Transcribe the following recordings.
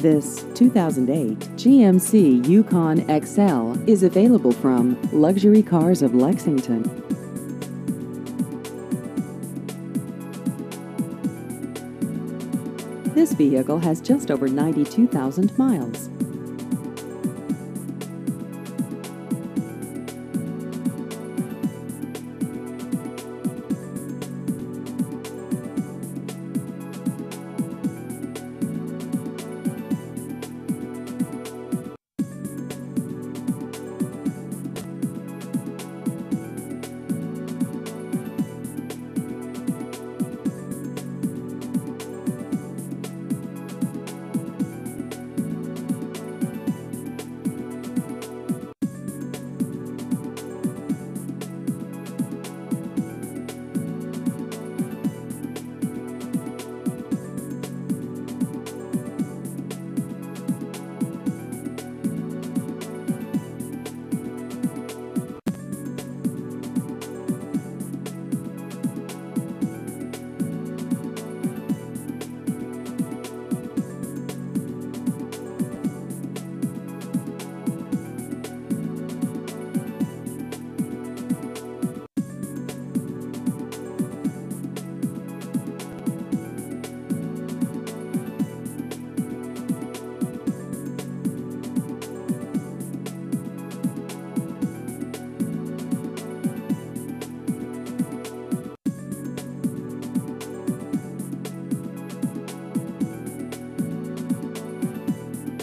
This 2008 GMC Yukon XL is available from Luxury Cars of Lexington. This vehicle has just over 92,000 miles.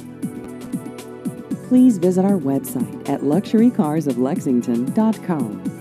Please visit our website at luxurycarsoflexington.com.